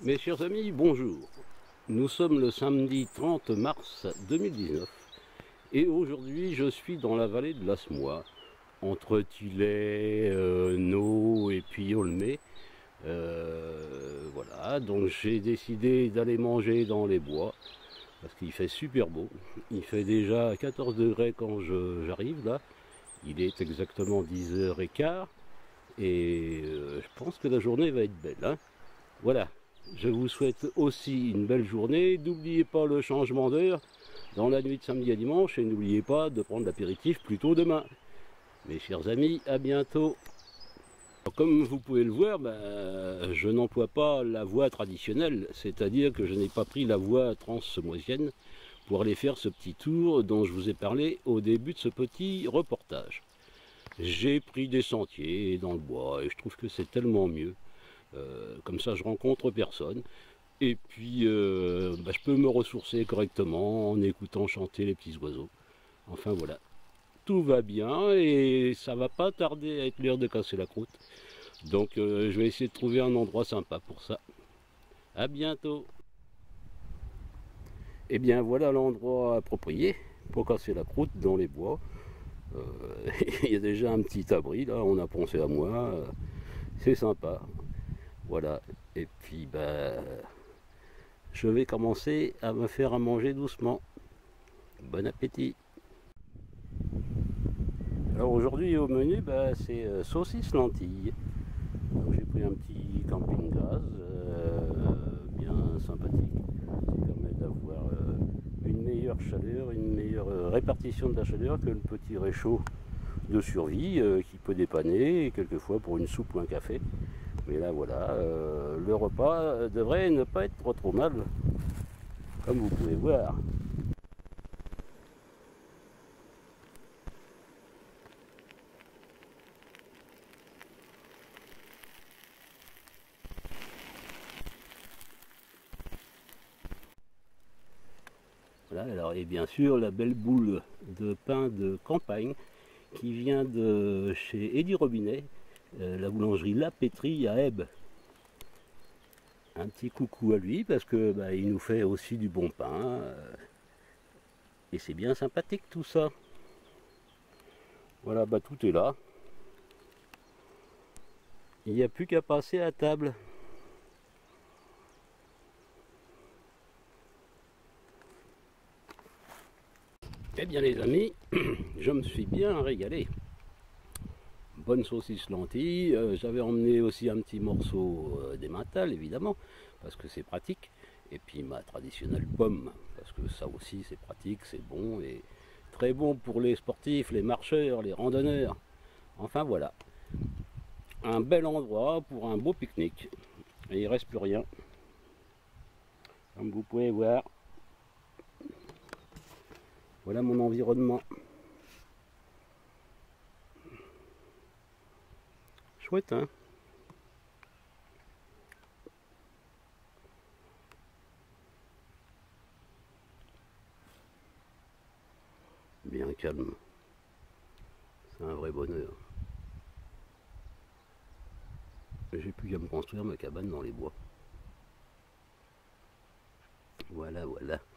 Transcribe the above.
Mes chers amis, bonjour. Nous sommes le samedi 30 mars 2019 et aujourd'hui je suis dans la vallée de l'Asmois, entre Tilley, Nau et puis Aulnay. Voilà, donc j'ai décidé d'aller manger dans les bois parce qu'il fait super beau. Il fait déjà 14 degrés quand j'arrive là. Il est exactement 10h15 et je pense que la journée va être belle, hein. Voilà. Je vous souhaite aussi une belle journée. N'oubliez pas le changement d'heure dans la nuit de samedi à dimanche et n'oubliez pas de prendre l'apéritif plus tôt demain. Mes chers amis, à bientôt. Comme vous pouvez le voir, je n'emploie pas la voie traditionnelle, c'est-à-dire que je n'ai pas pris la voie transmoisienne pour aller faire ce petit tour dont je vous ai parlé au début de ce petit reportage. J'ai pris des sentiers dans le bois et je trouve que c'est tellement mieux. Comme ça je rencontre personne et puis je peux me ressourcer correctement en écoutant chanter les petits oiseaux. Enfin voilà, tout va bien et ça va pas tarder à être l'heure de casser la croûte, donc je vais essayer de trouver un endroit sympa pour ça. À bientôt. Et bien voilà l'endroit approprié pour casser la croûte dans les bois. Il y a déjà un petit abri là, on a pensé à moi, c'est sympa. Voilà, et puis je vais commencer à me faire à manger doucement. Bon appétit. Alors aujourd'hui au menu, c'est saucisse lentilles. J'ai pris un petit camping-gaz bien sympathique qui permet d'avoir une meilleure chaleur, une meilleure répartition de la chaleur que le petit réchaud de survie qui peut dépanner quelquefois pour une soupe ou un café. Mais là voilà, le repas devrait ne pas être trop mal, comme vous pouvez voir. Voilà, alors, et bien sûr la belle boule de pain de campagne qui vient de chez Eddy Robinet, la boulangerie La Pétrie à Ebbe. Un petit coucou à lui parce que il nous fait aussi du bon pain et c'est bien sympathique tout ça. Voilà, tout est là. Il n'y a plus qu'à passer à table. Eh bien les amis, je me suis bien régalé. Bonne saucisse lentille, j'avais emmené aussi un petit morceau d'emmental évidemment, parce que c'est pratique, et puis ma traditionnelle pomme, parce que ça aussi c'est pratique, c'est bon, et très bon pour les sportifs, les marcheurs, les randonneurs. Enfin voilà, un bel endroit pour un beau pique-nique, et il ne reste plus rien, comme vous pouvez voir. Voilà mon environnement. Chouette, hein? Bien calme. C'est un vrai bonheur. J'ai plus qu'à me construire ma cabane dans les bois. Voilà, voilà.